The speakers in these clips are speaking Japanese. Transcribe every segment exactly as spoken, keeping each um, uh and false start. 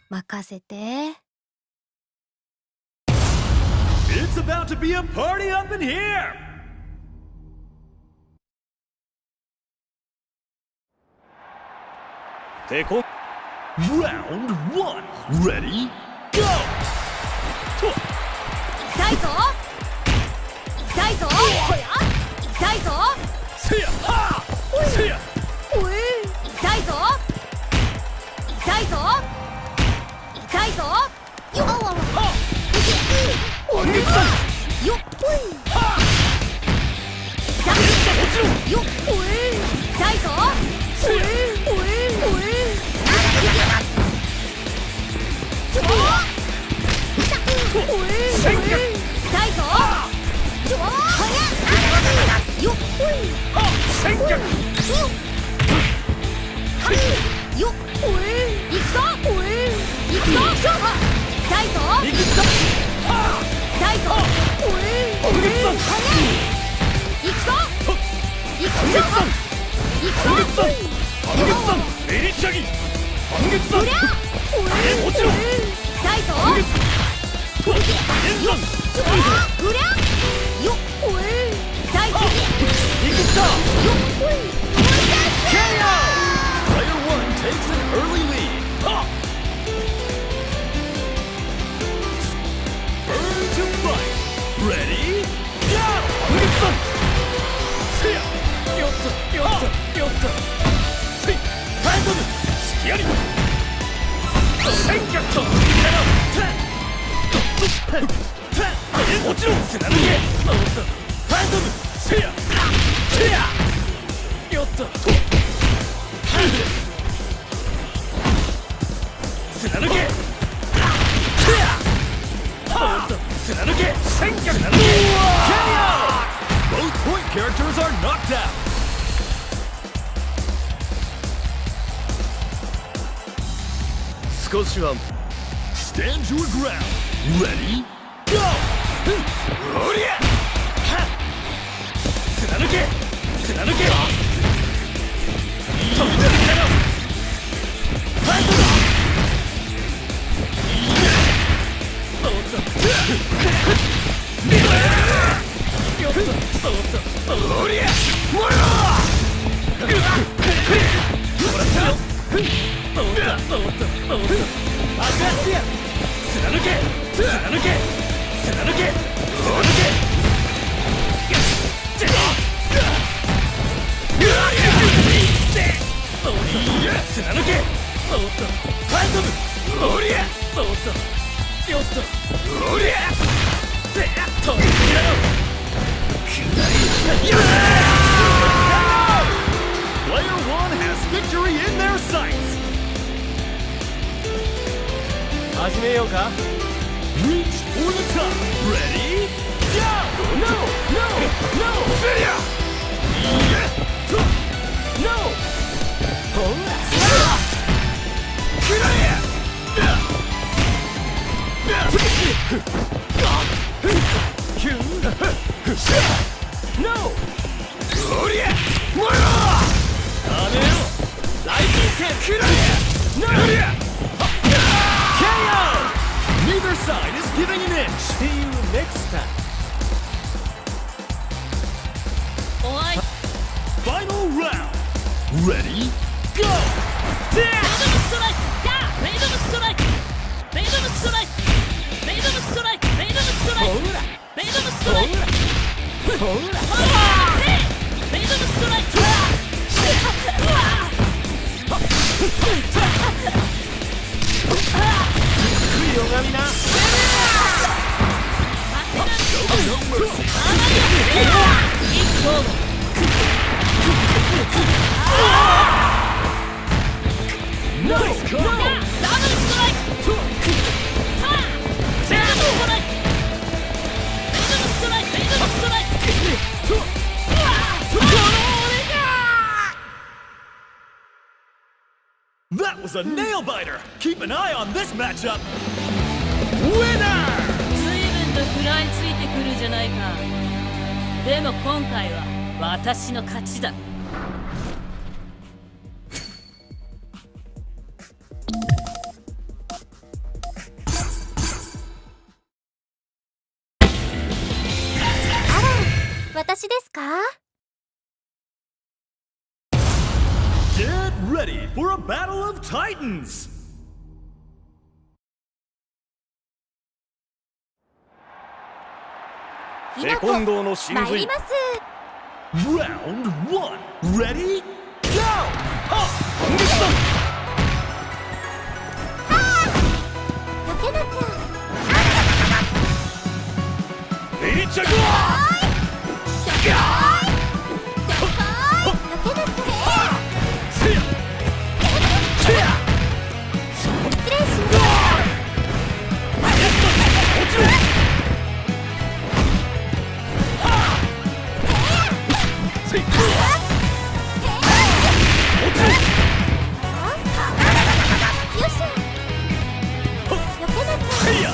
任せて。 It's about to be a party up in here! Take on round one. Ready? Go! 痛いぞ痛いぞ痛いぞ See ya! Ha! See ya! 痛いぞ痛いぞ痛いぞよっわわ半月さんよっは痛いもちろんよっ痛いぞせや戦略痛いぞよっは戦略よっ行くぞ行くぞ痛いぞ行くぞは痛いぞ半月さん行くぞ行く半ぞ月さん行く半月さんぞ半月さんエリチャギ半月さんおりゃえもちろん痛いぞ半月と連山うりゃよっ痛いぞ行くぞよっケーオー! Player one takes an early lead. Ha! Burn to fight. Ready? Go! Hangetsu! See ya! Yotta! Yotta! Yotta! See! Handle! Skiari! Senkyakto! Ten! Ten! Ten! もちろんつなげ! Handle! See ya! See ya! Yotta! 貫け貫け戦略貫け Both point characters are knocked out. Skoshiwan, stand your ground. Ready? Go! おりゃ貫け貫け飛び出るだろハンドだおりゃもらおうもらったよ当たってや貫け貫け貫け貫け貫けハンドブおりゃよっとおりゃてとりだろくらいよー Player one has victory in their sights. 始めようか Reach for the top. Ready? Go! No! No! No! Failure! No! ほらくらえ No! おりゃもらおうダメよライジン剣くらえ No! おりゃ ケーオー! Neither side is giving an inch. See you next time. おい Final round. Ready? Go! メイドムストライクメイドムストライクメイドムストライクメイドムストライクメイドムストライクほらメイドムストライクほらメイドムストライク悔いよがみな No! No! ダブルストライクセカンドストライクメイドムストライクメイドムストライクこの俺か That was a nail biter. Keep an eye on this matchup. Winner! 随分と食らいついてくるじゃないかでも今回は私の勝ちだ私ですか？ Get ready for a battle of titans! テコンドーの神髄。 参ります。 Round one, ready, go! Ha! 本撃だ。 避けなきゃ。 リチャゴー。 避けなきゃ。 せや。せや。 失礼します。 落ちろ。せい。落ちろ。 よっしゃ。避けなきゃ。 せいや。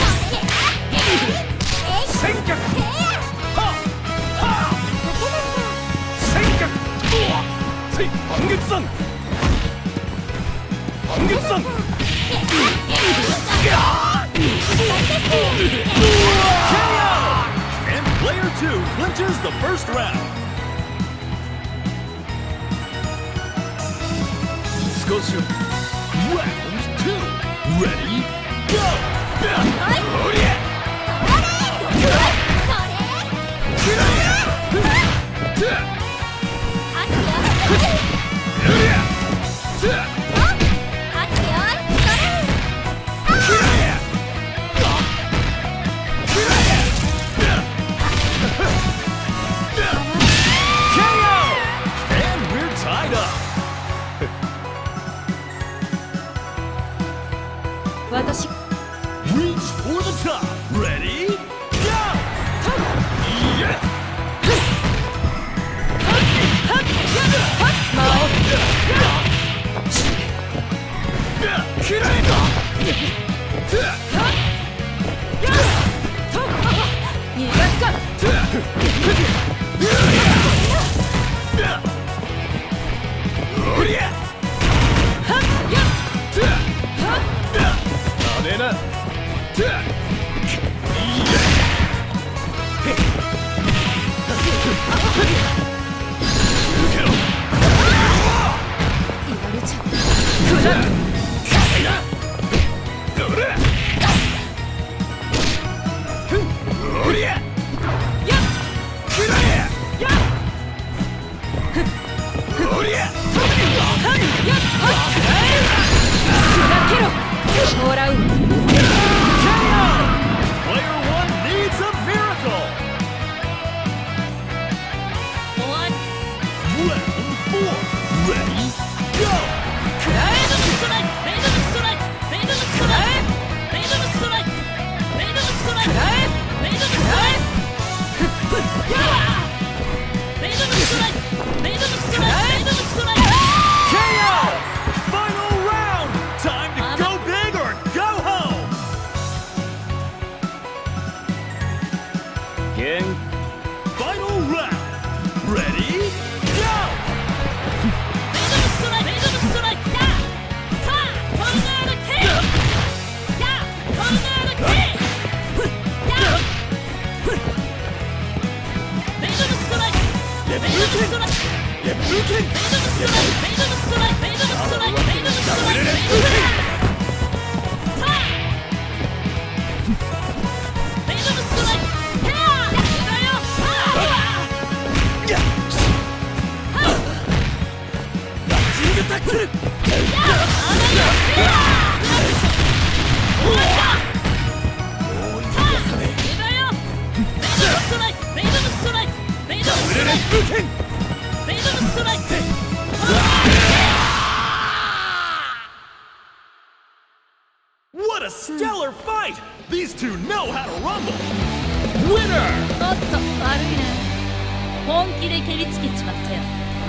戦脚。は。は。戦脚。せい。半月山。半月山。And player two clinches the first round. 少し。Round two, ready, go! おりゃ。 私 Reach for the top. Ready? Go! Yeah! 嫌いだ。 逃がすか。 おりゃ。ダメな。受けろ。 言われちゃう。くらっ。 おりゃ。 やっ。 くらえ。 やっ。 おりゃ。 やっ。砕けろ。もらう。 Player one needs a miracle. One. Round four. Ready? Go! クライドのストライク。レイドのストライク。レイドのストライク。レイドのストライク。レイドのストライク。レイドのストライク。レイドのストライク。レイドのストライク。レイドのストライク。 K O! Final round. Time to go big or go home. Again. Final round. Ready? Go! レイドのストライク。レイドのストライク。やー。さあ、トルネードキー。やー。トルネードキー。やー。レイドのストライク。レイドのストライク。 Yeah, Bukin! レイドのストライク。レイドのストライク。レイドのストライク。レイドのストライク。レイドのストライク。さあ。レイドのストライク。やー。だよ。 いや。マッチングタックル。 やー。あなた。お前か。 もう逃がさねえ。 だよ。レイドのストライク。レイドのストライク。レイドのストライク。 Bukin! レイドのストライク。 What a stellar fight! These two know how to rumble! Winner! おっと悪いね。本気で蹴りつけちまったよ。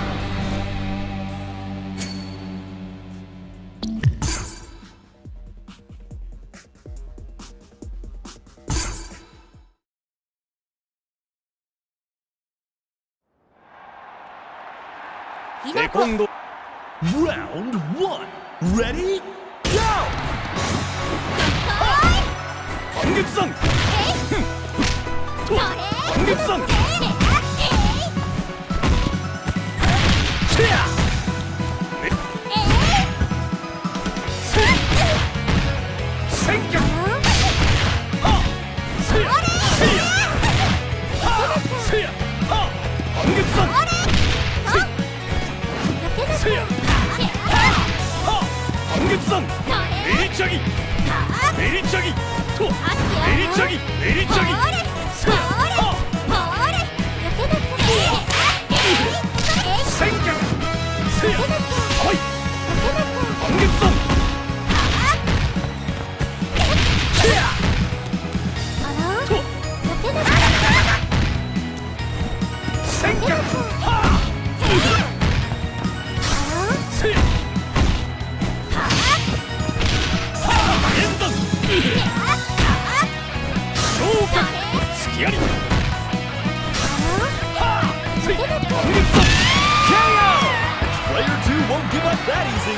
テコンドー Round one. Ready? Go! 半月山。半月山。 선 미리차기 미리차기 토 미리차기 미리차기 생각 세야 어이 방격선 토 생각 하 세 엔던 쇼각 스키아리 하 세 방격선 케이오 Player two won't give up that easy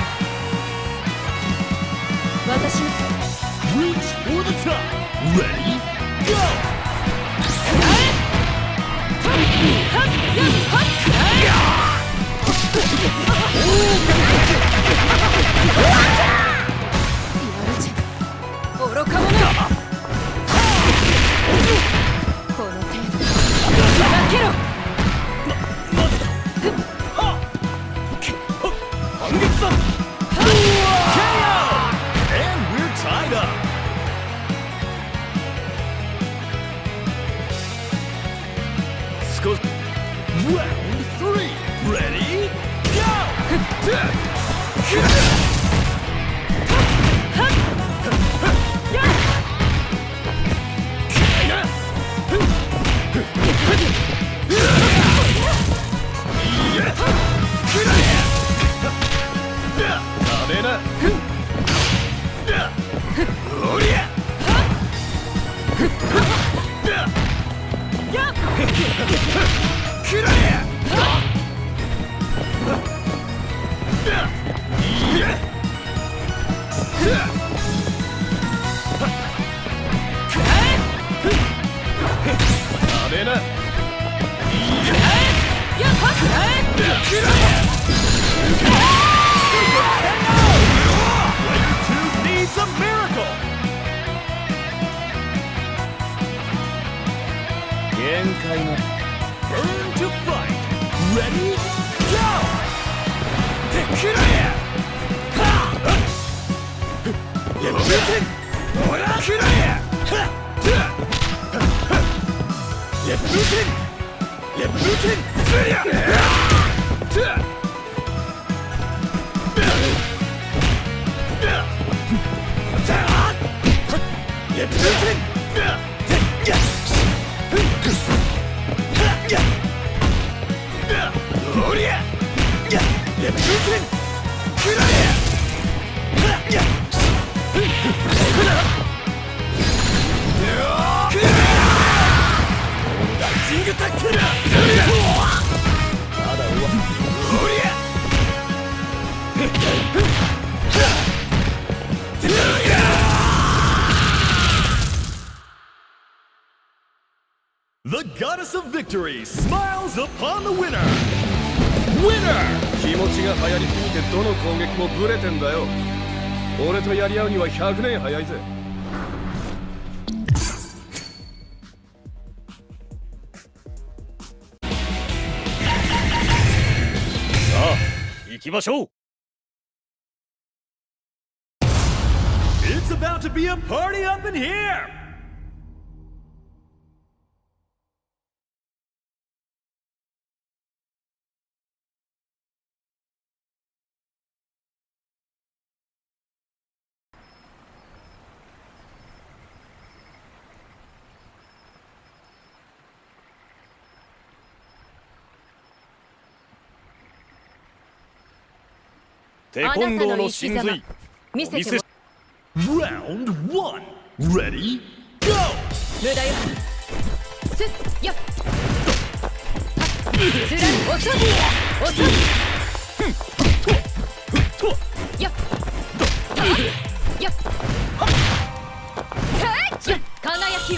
私 Reach for the top Ready Go 愚か者この程度砕けろまだだは反撃さん ケーオー And we're tied up Round three Ready Go Burn to fight Ready Go Tekuraya Leputin Tekuraya Leputin Leputin Suya Leputin The goddess of victory smiles upon the winner! Winner! 気持ちが流行りすぎてどの攻撃もブレてんだよ。俺とやり合うにはひゃくねん早いぜ。 さあ、行きましょう It's about to be a party up in here! Taekwondo no Shinzui. 見せても Round one. Ready? Go! 無駄よすっよっつらん遅ぎ遅ぎよっよっさあ輝きよ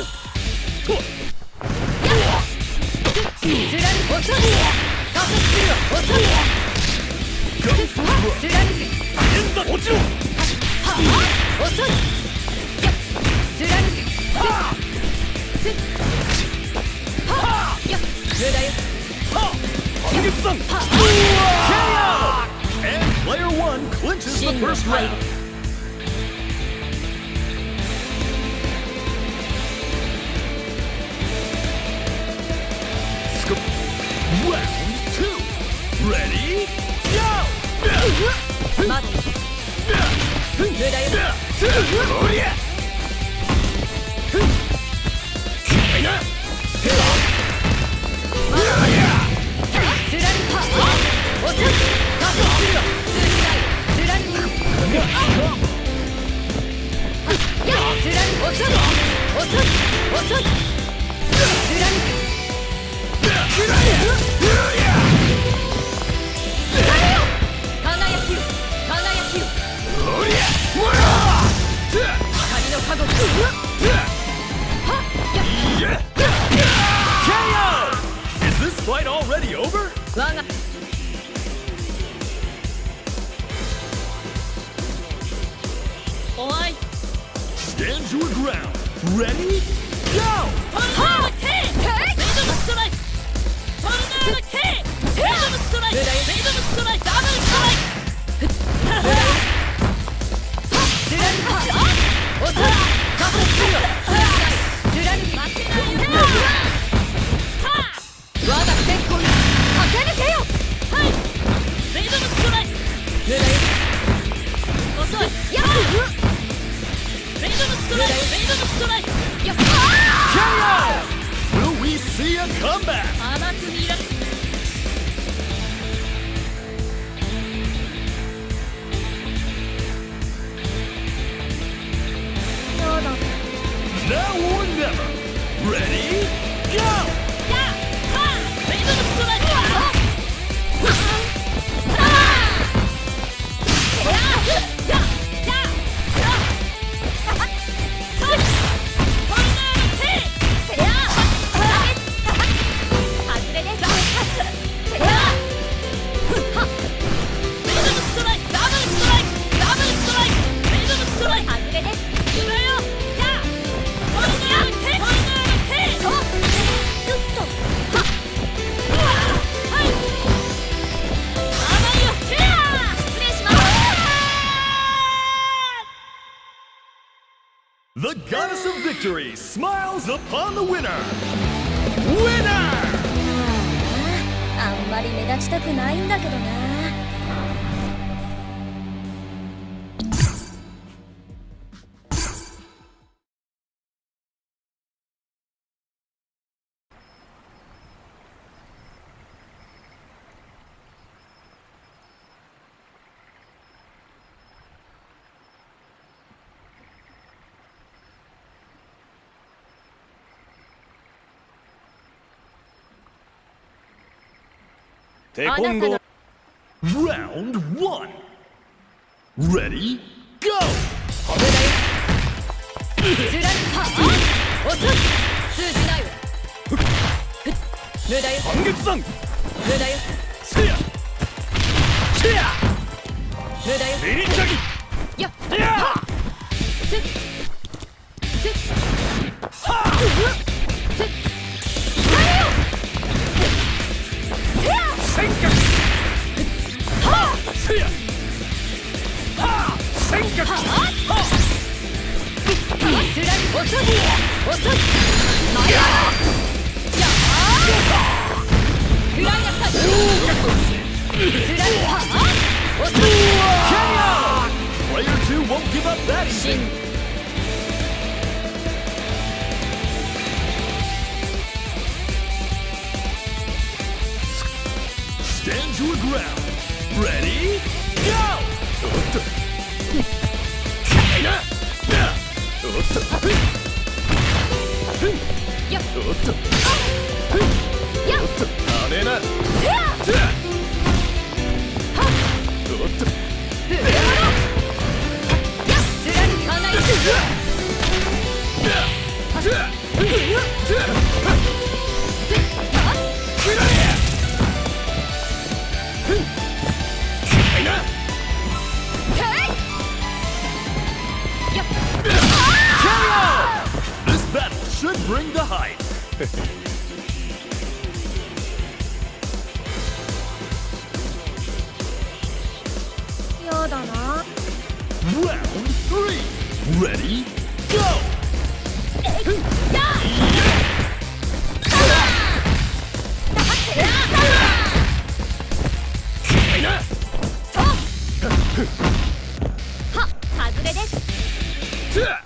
つらん遅ぎ加速するわ遅ぎつらん現在落ちろ遅いよっつらんすっはっよっ無駄よ反撃さん K O! And player one clinches the first round. まだ無駄よ。 おりゃきいなまだつらりかおさん加速するよ。通じないつらりやつらりおさんおさんおさんつらりくらえ輝きよ輝きよ。 おりゃもら光の加護はっやケーオー! Is this fight already over? 我がおい Stand your ground. Ready? Go! トルネード K! メイドムストライクトルネード K! メイドムストライクメイドムストライクダブルストライクズラリハおさら加速するよ。ズラリ負けないよ。我が先行に駆け抜けよ。はいメイドムストライク無駄よ。遅いやっメイドムストライクメイドムストライクやっケーオー! Will we see a comeback? 甘く見ら Now or never. Ready? Go! やっはメイドムストライク The goddess of victory smiles upon the winner. Winner! あんまり目立ちたくないんだけどな。 テコンゴ Round one. Ready? Go! ズラリハおさん通じないわ。無駄よ半月山無駄よせやせや無駄よミニチャギやっやっせっせっはっせっ戦脚はっせやはっ戦脚はっつらりおさんおさんまやや食らいなさいつらりはおさん Player two won't give up that し easy. ん Stand your ground. Ready? Go! おっとかいなおっとやっおっとやっおっとダメなせやはっおっとぶれろやっつらりかなりせっはっくらえかいなやっ This battle should bring the hype. やだな。 Round three. Ready? Go! かいなそりゃ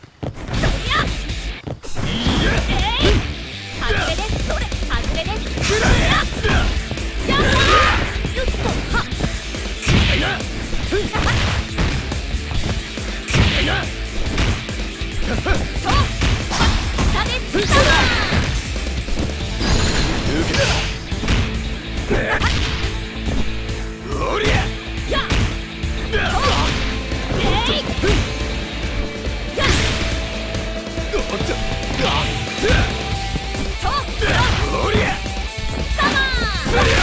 えい外れですそれ外れですくらえややっよっとはっくらえなふんはっくらえなと下です下だ受けたおりゃやっとえいやっおっとあっとおりゃサマーそりゃ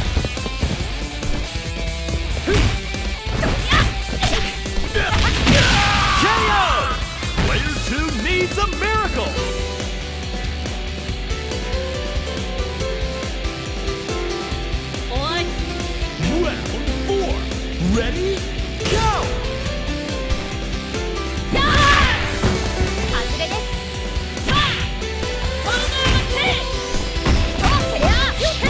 ふんそりゃケーオー! Player two needs a miracle! Oi! Round four! Ready? Go! やー外れですさあトルネードテイとせやよっ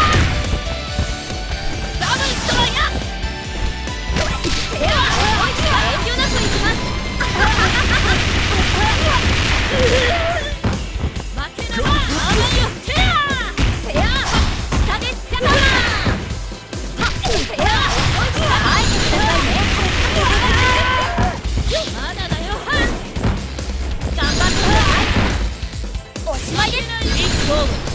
ダブルストライヤーそれせやおいしは遠慮なくいきます負けなさいあがりよせやせや下ですせやはっせやおいしは入ってくださいねまだだよ頑張ってくださいおしまいです一個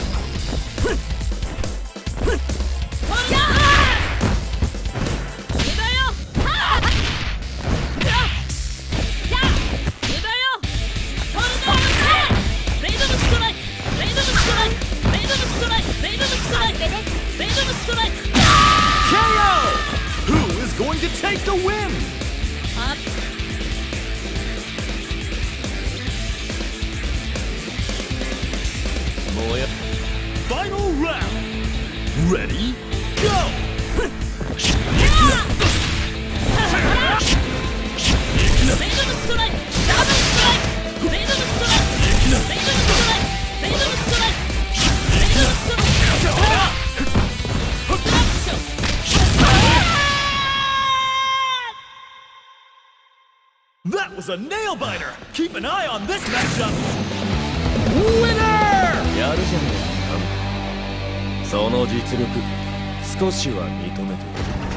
やー無駄よはーやや無駄よトルネードレイドムストライクレイドムストライクレイドムストライクレイドムストライクレイドムストライクケーオー! Who is going to take the win? あもうや Final round! Ready? Go! レイドムストライクダブルストライクレイドムストライクレイドムストライクレイドムストライクレイドムストライククラッション That was a nail biter! Keep an eye on this matchup! Winner! やるじゃねえか。その実力少しは認めてる。